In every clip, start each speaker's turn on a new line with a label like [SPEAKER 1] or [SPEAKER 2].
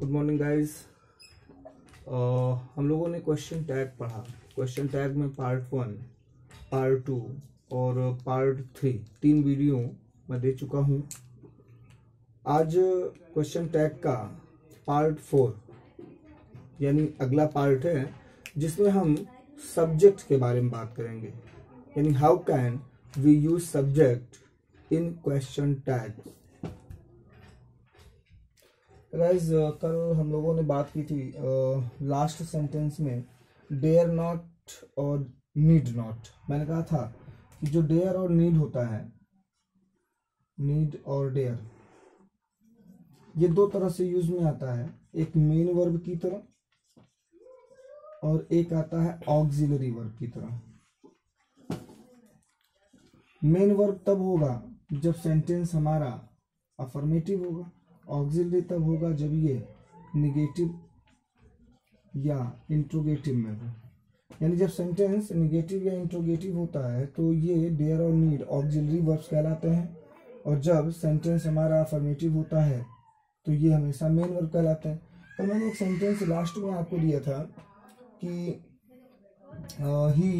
[SPEAKER 1] Good morning guys. हम लोगों ने क्वेश्चन टैग पढ़ा। क्वेश्चन टैग में पार्ट 1, पार्ट 2 और पार्ट 3 तीन वीडियो मैं दे चुका हूँ। आज क्वेश्चन टैग का पार्ट 4 यानी अगला पार्ट है, जिसमें हम सब्जेक्ट के बारे में बात करेंगे, यानी how can we use subject in question tag. Guys, कल हम लोगों ने बात की थी लास्ट सेंटेंस में डेयर नॉट और नीड नॉट। मैंने कहा था कि जो डेयर और नीड होता है, नीड और डेयर, ये दो तरह से यूज में आता है। एक मेन वर्ब की तरह और एक आता है ऑक्सिलरी वर्ब की तरह। मेन वर्ब तब होगा जब सेंटेंस हमारा अफर्मेटिव होगा, ऑक्सिलरी तब होगा जब ये निगेटिव या इंट्रोगेटिव में हो। यानी जब सेंटेंस निगेटिव या इंट्रोगेटिव होता है तो ये डेयर और नीड ऑक्सिलरी वर्ब्स कहलाते हैं, और जब सेंटेंस हमारा अफर्मेटिव होता है तो ये हमेशा मेन वर्ब कहलाते हैं। तो मैंने एक सेंटेंस लास्ट में आपको दिया था कि ही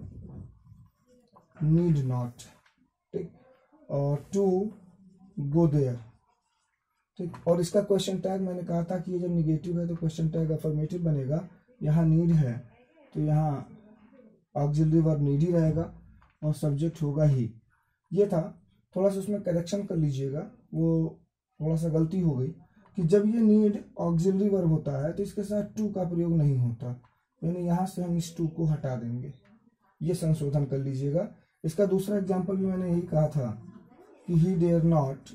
[SPEAKER 1] नीड नॉट, ठीक, और टू गो देयर, ठीक। और इसका क्वेश्चन टैग मैंने कहा था कि ये जब निगेटिव है तो क्वेश्चन टैग अफर्मेटिव बनेगा। यहाँ नीड है तो यहाँ ऑक्सिलरी वर्ब नीड ही रहेगा और सब्जेक्ट होगा ही। ये था, थोड़ा सा उसमें करेक्शन कर लीजिएगा, वो थोड़ा सा गलती हो गई कि जब ये नीड ऑक्सिलरी वर्ब होता है तो इसके साथ टू का प्रयोग नहीं होता, यानी यहाँ से हम इस टू को हटा देंगे। ये संशोधन कर लीजिएगा। इसका दूसरा एग्जाम्पल भी मैंने यही कहा था कि he dare not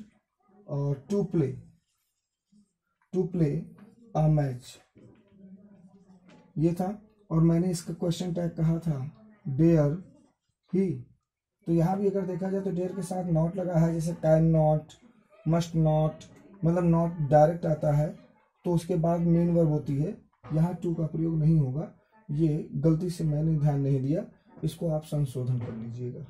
[SPEAKER 1] to play a match, ये था। और मैंने इसका क्वेश्चन टैग कहा था डेयर ही। तो यहाँ भी अगर देखा जाए तो डेयर के साथ नॉट लगा है, जैसे कैन नॉट, मस्ट नॉट, मतलब नॉट डायरेक्ट आता है तो उसके बाद मेन वर्ब होती है, यहाँ टू का प्रयोग नहीं होगा। ये गलती से मैंने ध्यान नहीं दिया, इसको आप संशोधन कर लीजिएगा।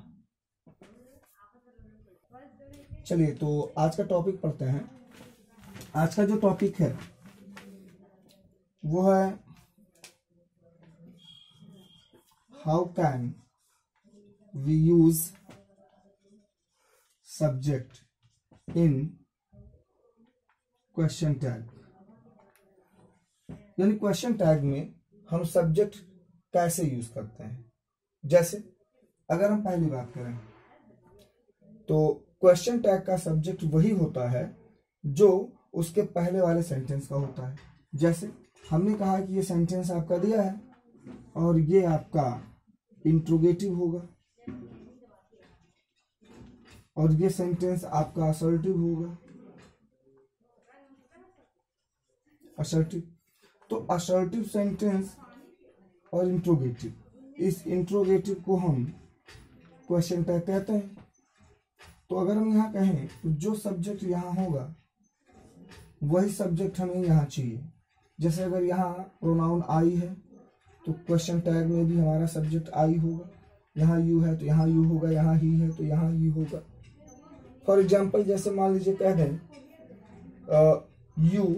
[SPEAKER 1] चलिए, तो आज का टॉपिक पढ़ते हैं। आज का जो टॉपिक है वो है how can we use subject in question tag. यानी क्वेश्चन टैग में हम सब्जेक्ट कैसे यूज करते हैं। जैसे अगर हम पहली बात करें तो क्वेश्चन टैग का सब्जेक्ट वही होता है जो उसके पहले वाले सेंटेंस का होता है। जैसे हमने कहा कि ये सेंटेंस आपका दिया है और ये आपका इंट्रोगेटिव होगा और ये सेंटेंस आपका असर्टिव होगा। असर्टिव, तो असर्टिव सेंटेंस और इंट्रोगेटिव, इस इंट्रोगेटिव को हम क्वेश्चन टैग कहते हैं। तो अगर हम यहाँ कहें तो जो सब्जेक्ट यहाँ होगा वही सब्जेक्ट हमें यहाँ चाहिए। जैसे अगर यहाँ प्रोनाउन आई है तो क्वेश्चन टैग में भी हमारा सब्जेक्ट आई होगा। यहाँ यू है तो यहाँ यू होगा, यहाँ ही है तो यहाँ ही होगा। फॉर एग्जाम्पल, जैसे मान लीजिए कह दें यू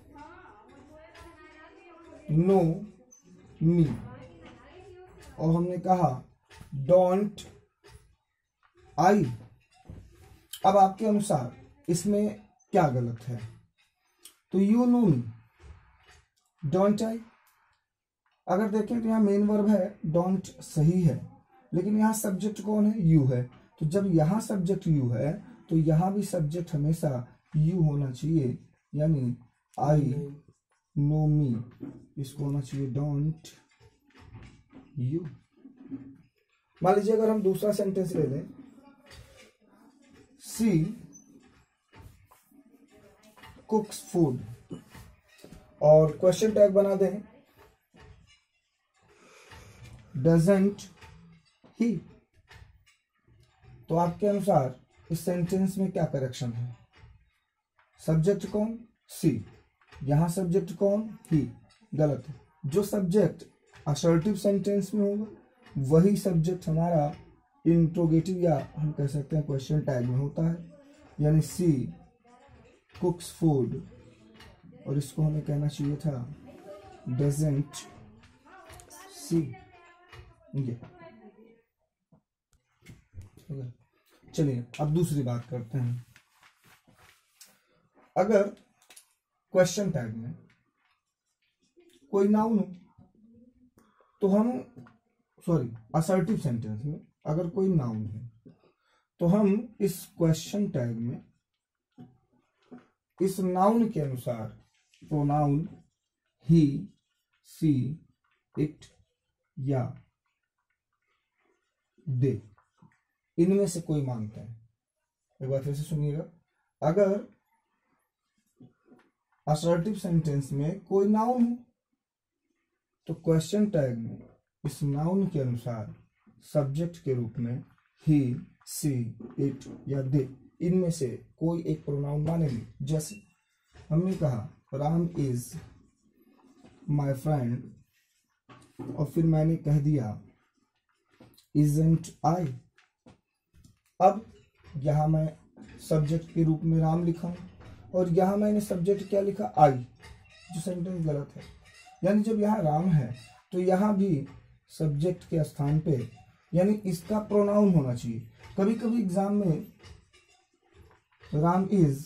[SPEAKER 1] नो मी, और हमने कहा डोंट आई। अब आपके अनुसार इसमें क्या गलत है? तो you know me, don't I. अगर देखें तो यहाँ मेन वर्ब है, डोंट सही है, लेकिन यहाँ सब्जेक्ट कौन है? यू है। तो जब यहाँ सब्जेक्ट यू है तो यहाँ भी सब्जेक्ट हमेशा यू होना चाहिए, यानी आई नो मी, इसको होना चाहिए डोंट यू। मान लीजिए अगर हम दूसरा सेंटेंस ले लें, सी कुक्स फूड, और क्वेश्चन टैग बना दें डजंट ही। तो आपके अनुसार इस सेंटेंस में क्या करेक्शन है? सब्जेक्ट कौन? सी, यहां सब्जेक्ट कौन? ही। गलत है। जो सब्जेक्ट असर्टिव सेंटेंस में होगा वही सब्जेक्ट हमारा इंट्रोगेटिव या हम कह सकते हैं क्वेश्चन टैग में होता है। यानी सी कुक्स फूड और इसको हमें कहना चाहिए था डजंट सी। ये चलिए अब दूसरी बात करते हैं। अगर क्वेश्चन टैग में कोई नाउन हो तो हम असर्टिव सेंटेंस में अगर कोई नाउन है तो हम इस क्वेश्चन टैग में इस नाउन के अनुसार प्रोनाउन ही, सी, इट या दे इनमें से कोई मानते हैं। एक बार फिर से सुनिएगा, अगर असर्टिव सेंटेंस में कोई नाउन हो तो क्वेश्चन टैग में इस नाउन के अनुसार सब्जेक्ट के रूप में ही, सी, इट या दे इनमें से कोई एक प्रोनाउन मानेंगे। जैसे हमने कहा राम इज माय फ्रेंड और फिर मैंने कह दिया इजंट आई। अब यहां मैं सब्जेक्ट के रूप में राम लिखा हूं और यहां मैंने सब्जेक्ट क्या लिखा, आई, जो सेंटेंस गलत है। यानी जब यहाँ राम है तो यहाँ भी सब्जेक्ट के स्थान पे यानी इसका प्रोनाउन होना चाहिए। कभी कभी एग्जाम में राम इज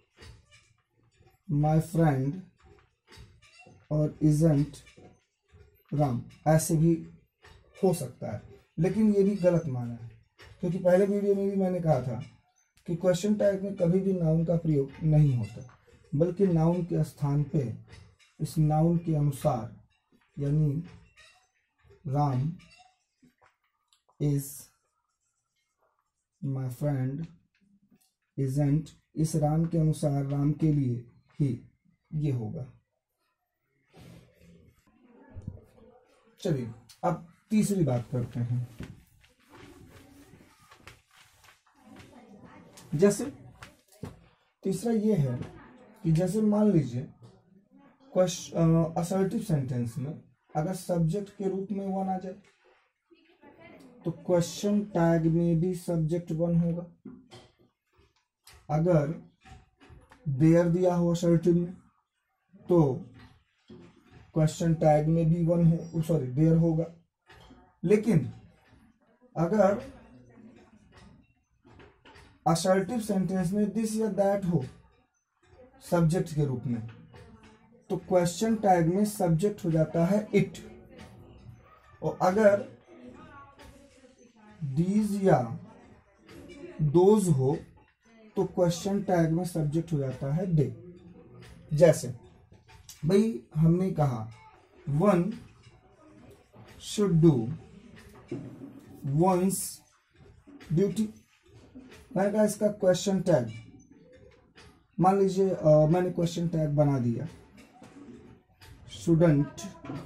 [SPEAKER 1] माय फ्रेंड और इजंट राम ऐसे भी हो सकता है, लेकिन ये भी गलत माना है, क्योंकि पहले वीडियो में भी मैंने कहा था कि क्वेश्चन टैग में कभी भी नाउन का प्रयोग नहीं होता, बल्कि नाउन के स्थान पे इस नाउन के अनुसार यानी Ram is my friend isn't, इस राम के अनुसार राम के लिए ही ये होगा। चलिए अब तीसरी बात करते हैं। जैसे तीसरा ये है कि जैसे मान लीजिए असर्टिव सेंटेंस में अगर सब्जेक्ट के रूप में वन आ जाए तो क्वेश्चन टैग में भी सब्जेक्ट वन होगा। अगर देयर दिया हो असर्टिव में तो क्वेश्चन टैग में भी वन हो देयर होगा। लेकिन अगर असर्टिव सेंटेंस में दिस या दैट हो सब्जेक्ट के रूप में तो क्वेश्चन टैग में सब्जेक्ट हो जाता है इट, और अगर दीज या दोज हो तो क्वेश्चन टैग में सब्जेक्ट हो जाता है दे। जैसे भाई हमने कहा one should do one's duty, मैंने कहा इसका क्वेश्चन टैग मान लीजिए मैंने क्वेश्चन टैग बना दिया स्टूडेंट,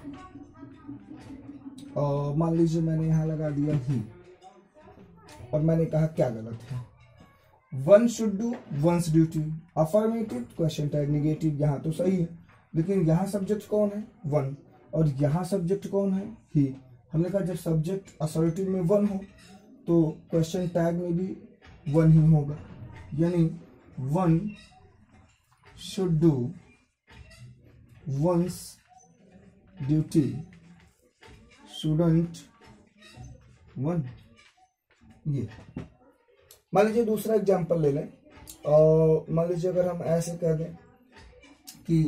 [SPEAKER 1] मान लीजिए मैंने यहां लगा दिया ही और मैंने कहा क्या गलत है, one should do one's duty affirmative, question tag negative, यहाँ तो सही है, लेकिन यहाँ सब्जेक्ट कौन है वन और यहाँ सब्जेक्ट कौन है ही। हमने कहा जब सब्जेक्ट असर्टिव में वन हो तो क्वेश्चन टैग में भी वन ही होगा, यानी one should do one's duty student one. ये मान लीजिए दूसरा एग्जांपल ले लें, और मान लीजिए अगर हम ऐसे कह दें कि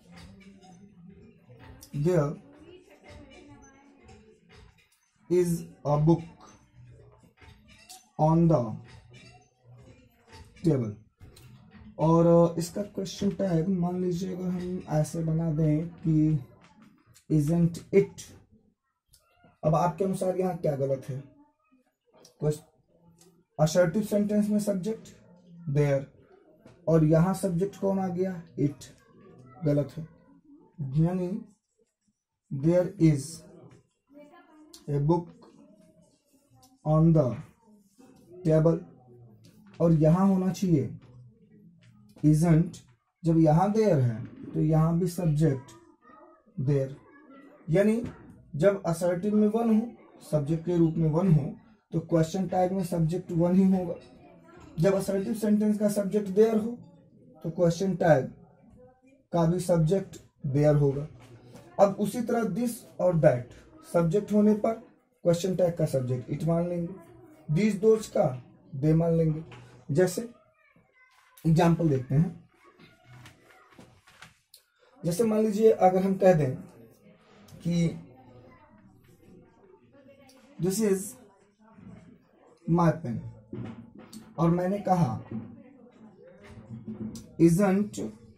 [SPEAKER 1] there is a book on the table, और इसका क्वेश्चन टैग मान लीजिए अगर हम ऐसे बना दें कि इजंट इट। अब आपके अनुसार यहाँ क्या गलत है, असर्टिव सेंटेंस में सब्जेक्ट देयर और यहां सब्जेक्ट कौन आ गया इट, गलत है। यानी there is a book on the table और यहां होना चाहिए इजंट। जब यहां देयर है तो यहां भी सब्जेक्ट देयर, यानी जब असर्टिव में वन हो सब्जेक्ट के रूप में वन हो तो क्वेश्चन टैग में सब्जेक्ट वन ही होगा। जब असर्टिव सेंटेंस का सब्जेक्ट देयर हो तो क्वेश्चन टैग का भी सब्जेक्ट देयर होगा। अब उसी तरह दिस और दैट सब्जेक्ट होने पर क्वेश्चन टैग का सब्जेक्ट इट मान लेंगे, दिस दोज का दे मान लेंगे। जैसे एग्जाम्पल देखते हैं, जैसे मान लीजिए अगर हम कह दें कि दिस इज माय पेन, और मैंने कहा इजंट,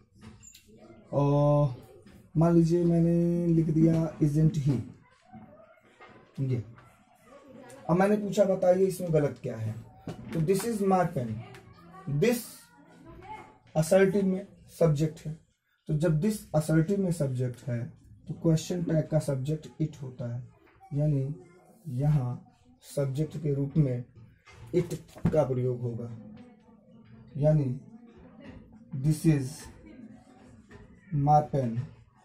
[SPEAKER 1] और मान लीजिए मैंने लिख दिया इजंट ही, ये। अब मैंने पूछा बताइए इसमें गलत क्या है, तो this is my pen, this assertive में सब्जेक्ट है, तो जब दिस असर्टिव में सब्जेक्ट है तो क्वेश्चन टैग का सब्जेक्ट इट होता है, यानी यहाँ सब्जेक्ट के रूप में इट का प्रयोग होगा, यानी this is my pen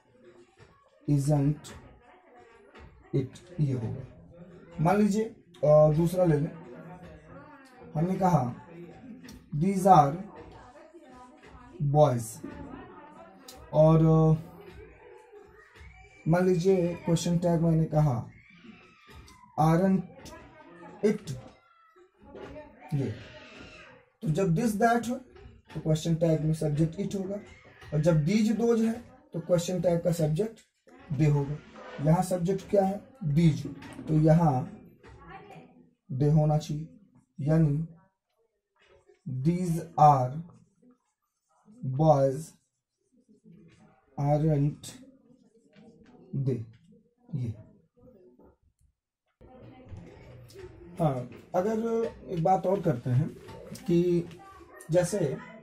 [SPEAKER 1] isn't it, ये होगा। मान लीजिए दूसरा ले लें, हमने कहा दीज आर बॉयज, और मान लीजिए क्वेश्चन टैग मैंने कहा आरंट इट, ये। तो जब दिस दैट हो तो क्वेश्चन टैग में सब्जेक्ट इट होगा, और जब दीज दोज है तो क्वेश्चन टैग का सब्जेक्ट दे होगा। यहाँ सब्जेक्ट क्या है, दीज, तो यहाँ दे होना चाहिए, यानी these are boys aren't they, ये। हाँ, अगर एक बात और करते हैं कि जैसे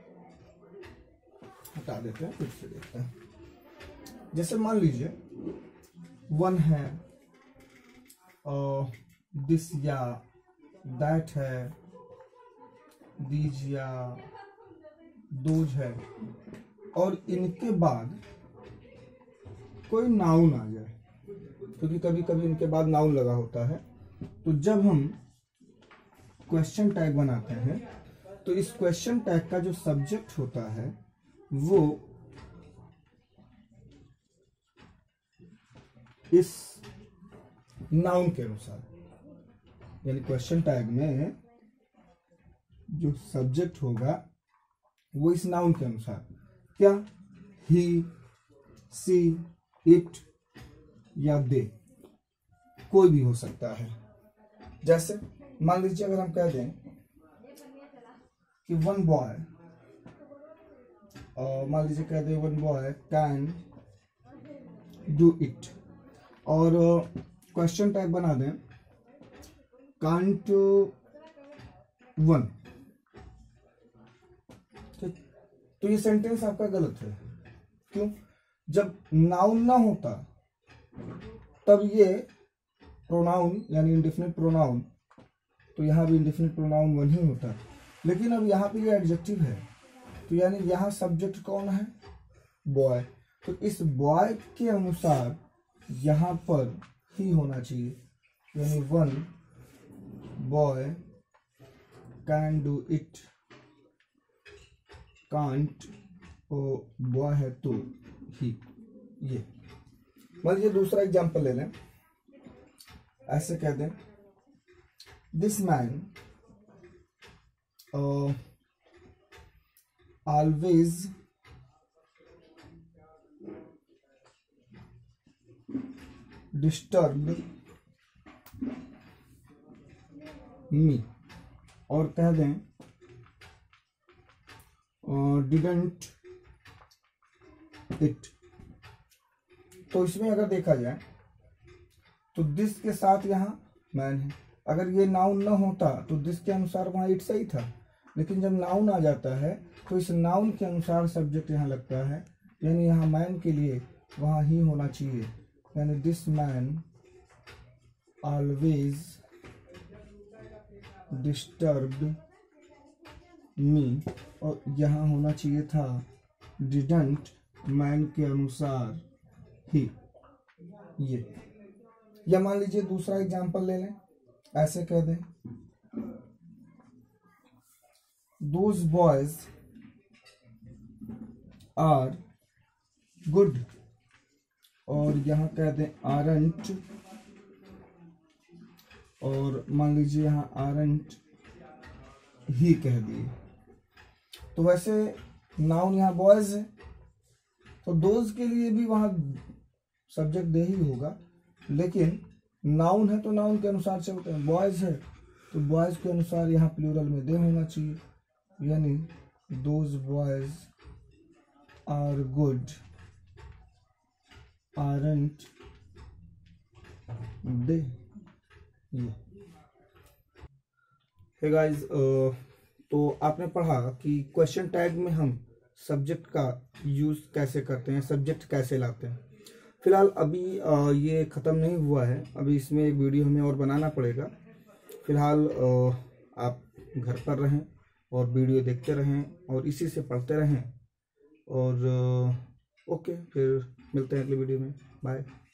[SPEAKER 1] हटा देते हैं, फिर से देखते हैं। जैसे मान लीजिए वन है और दिस या दैट है, दीज या दोज है, और इनके बाद कोई नाउन आ जाए, क्योंकि कभी कभी इनके बाद नाउन लगा होता है। तो जब हम क्वेश्चन टैग बनाते हैं तो इस क्वेश्चन टैग का जो सब्जेक्ट होता है वो इस नाउन के अनुसार, यानी क्वेश्चन टैग में जो सब्जेक्ट होगा वो इस नाउन के अनुसार, क्या, ही, सी, इट या दे, कोई भी हो सकता है। जैसे मान लीजिए अगर हम कह दें कि वन बॉय, मान लीजिए कह दें one boy can do it, और क्वेश्चन टैग बना दें कांट वन, ठीक। तो ये सेंटेंस आपका गलत है, क्यों? जब नाउन ना होता तब ये प्रोनाउन यानी इंडेफिनिट प्रोनाउन, तो यहाँ भी इंडेफिनिट प्रोनाउन वन ही होता, लेकिन अब यहाँ पे ये एडजेक्टिव है, तो यानी यहाँ सब्जेक्ट कौन है, बॉय, तो इस बॉय के अनुसार यहाँ पर ही होना चाहिए, यानी one boy can do it, can't, और बॉय है तो ही, ये। मान लीजिए दूसरा एग्जांपल ले लें, ऐसे कह दें this man always disturb me, और कह दें डिडंट इट। तो इसमें अगर देखा जाए तो दिस के साथ यहाँ मैन है, अगर ये नाउन न होता तो दिस के अनुसार वहाँ इट सही था, लेकिन जब नाउन आ जाता है तो इस नाउन के अनुसार सब्जेक्ट यहाँ लगता है, यानी यहाँ मैन के लिए वहाँ ही होना चाहिए, यानी this man always disturbed me, और यहाँ होना चाहिए था डिडंट, मैन के अनुसार ही, ये। या मान लीजिए दूसरा एग्जांपल ले लें, ऐसे कह दें दोज बॉयज आर गुड, और यहाँ कह दें आरंट, और मान लीजिए यहाँ आरंट ही कह दिए। तो वैसे नाउन यहाँ बॉयज है, तो दोज के लिए भी वहाँ सब्जेक्ट दे ही होगा, लेकिन नाउन है तो नाउन के अनुसार चलते हैं। बॉयज है तो बॉयज के अनुसार यहाँ प्लूरल में दे होना चाहिए, यानी those boys are good, aren't they. Hey guys, तो आपने पढ़ा कि क्वेश्चन टैग में हम सब्जेक्ट का यूज कैसे करते हैं, सब्जेक्ट कैसे लाते हैं। फिलहाल अभी ये ख़त्म नहीं हुआ है, अभी इसमें एक वीडियो हमें और बनाना पड़ेगा। फिलहाल आप घर पर रहें और वीडियो देखते रहें और इसी से पढ़ते रहें, और ओके, फिर मिलते हैं अगले वीडियो में। बाय।